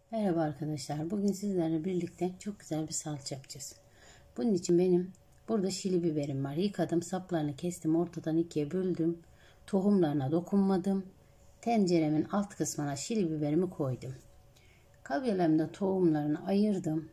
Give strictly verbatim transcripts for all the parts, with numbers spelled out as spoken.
Merhaba arkadaşlar. Bugün sizlerle birlikte çok güzel bir salça yapacağız. Bunun için benim burada şili biberim var. Yıkadım, saplarını kestim, ortadan ikiye böldüm. Tohumlarına dokunmadım. Tenceremin alt kısmına şili biberimi koydum. Kavyarlarımda tohumlarını ayırdım.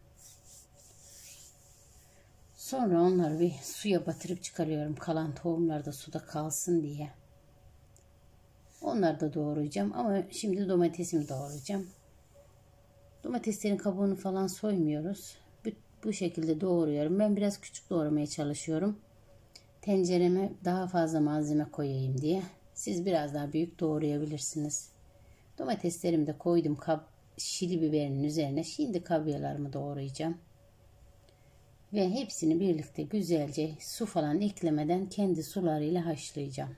Sonra onları bir suya batırıp çıkarıyorum. Kalan tohumlar da suda kalsın diye. Onları da doğrayacağım ama şimdi domatesimi doğrayacağım. Domateslerin kabuğunu falan soymuyoruz. Bu, bu şekilde doğruyorum. Ben biraz küçük doğramaya çalışıyorum. Tencereme daha fazla malzeme koyayım diye. Siz biraz daha büyük doğrayabilirsiniz. Domateslerimi de koydum kab şili biberinin üzerine. Şimdi kavyarlarımı doğrayacağım. Ve hepsini birlikte güzelce su falan eklemeden kendi sularıyla haşlayacağım.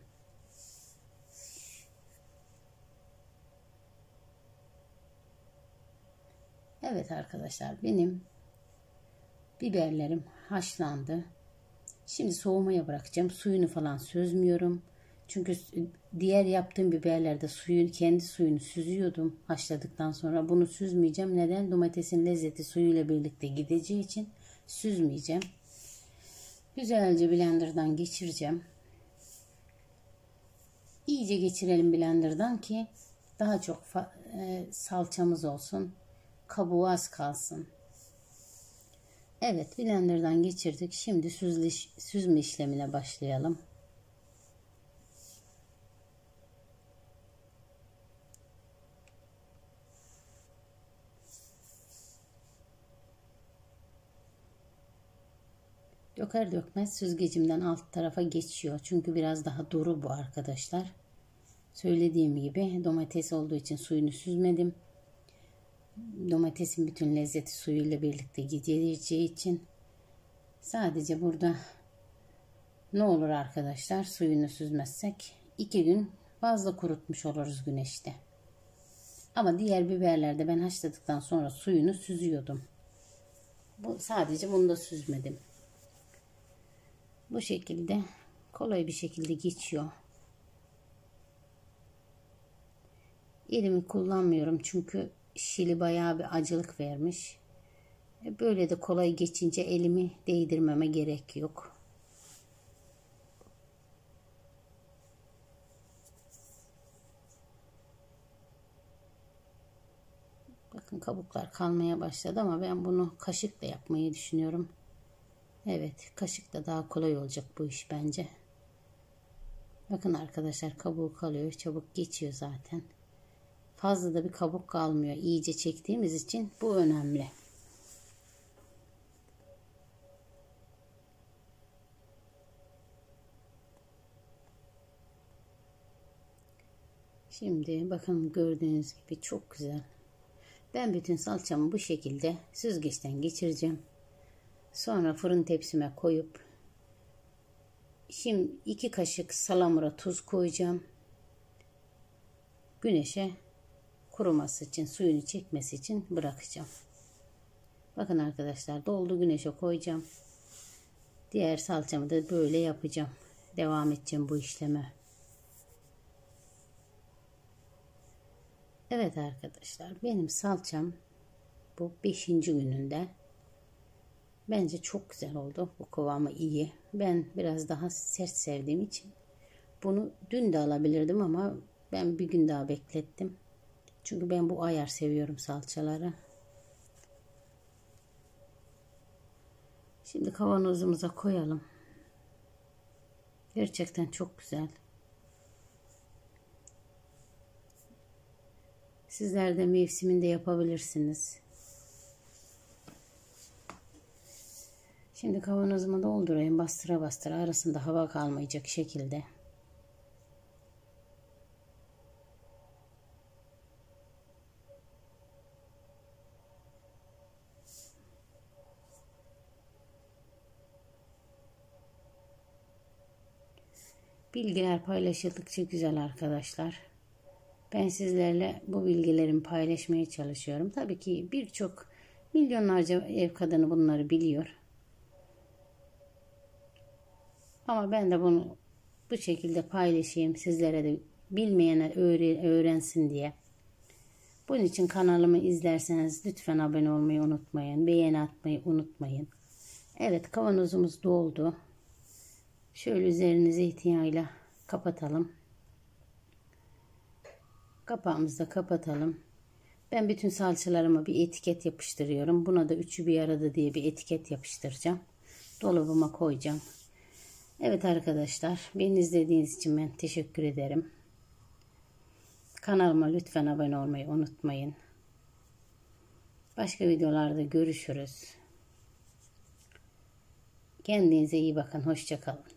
Evet arkadaşlar, benim biberlerim haşlandı. Şimdi soğumaya bırakacağım. Suyunu falan süzmüyorum. Çünkü diğer yaptığım biberlerde suyun kendi suyunu süzüyordum haşladıktan sonra. Bunu süzmeyeceğim. Neden? Domatesin lezzeti suyuyla birlikte gideceği için süzmeyeceğim. Güzelce blenderdan geçireceğim. İyice geçirelim blenderdan ki daha çok e, salçamız olsun. Kabuğu az kalsın. Evet, blenderdan geçirdik. Şimdi süzle, süzme işlemine başlayalım. Döker dökmez süzgecimden alt tarafa geçiyor. Çünkü biraz daha duru bu arkadaşlar. Söylediğim gibi domates olduğu için suyunu süzmedim. Domatesin bütün lezzeti suyuyla birlikte gideceği için sadece burada ne olur arkadaşlar, suyunu süzmezsek iki gün fazla kurutmuş oluruz güneşte. Ama diğer biberlerde ben haşladıktan sonra suyunu süzüyordum. Bu sadece bunu da süzmedim. Bu şekilde kolay bir şekilde geçiyor. Elimi kullanmıyorum çünkü şili bayağı bir acılık vermiş. Böyle de kolay geçince elimi değdirmeme gerek yok. Bakın kabuklar kalmaya başladı ama ben bunu kaşıkla yapmayı düşünüyorum. Evet, kaşıkla daha kolay olacak bu iş bence. Bakın arkadaşlar, kabuğu kalıyor, çabuk geçiyor zaten. Fazla da bir kabuk kalmıyor. İyice çektiğimiz için bu önemli. Şimdi bakın, gördüğünüz gibi çok güzel. Ben bütün salçamı bu şekilde süzgeçten geçireceğim. Sonra fırın tepsime koyup şimdi iki kaşık salamura tuz koyacağım. Güneşe kuruması için, suyunu çekmesi için bırakacağım. Bakın arkadaşlar, doldu, güneşe koyacağım. Diğer salçamı da böyle yapacağım. Devam edeceğim bu işleme. Evet arkadaşlar, benim salçam bu beşinci gününde. Bence çok güzel oldu. Bu kıvamı iyi. Ben biraz daha sert sevdiğim için bunu dün de alabilirdim ama ben bir gün daha beklettim. Çünkü ben bu ayar seviyorum salçaları. Şimdi kavanozumuza koyalım. Gerçekten çok güzel. Sizler de mevsiminde yapabilirsiniz. Şimdi kavanozumu doldurayım, bastıra bastıra, arasında hava kalmayacak şekilde. Bilgiler paylaşıldıkça güzel arkadaşlar. Ben sizlerle bu bilgilerimi paylaşmaya çalışıyorum. Tabii ki birçok milyonlarca ev kadını bunları biliyor. Ama ben de bunu bu şekilde paylaşayım, sizlere de bilmeyene öğrensin diye. Bunun için kanalımı izlerseniz lütfen abone olmayı unutmayın. Beğeni atmayı unutmayın. Evet, kavanozumuz doldu. Şöyle üzerini zeytinyağıyla kapatalım. Kapağımızı da kapatalım. Ben bütün salçalarıma bir etiket yapıştırıyorum. Buna da üçü bir arada diye bir etiket yapıştıracağım. Dolabıma koyacağım. Evet arkadaşlar, beni izlediğiniz için ben teşekkür ederim. Kanalıma lütfen abone olmayı unutmayın. Başka videolarda görüşürüz. Kendinize iyi bakın. Hoşça kalın.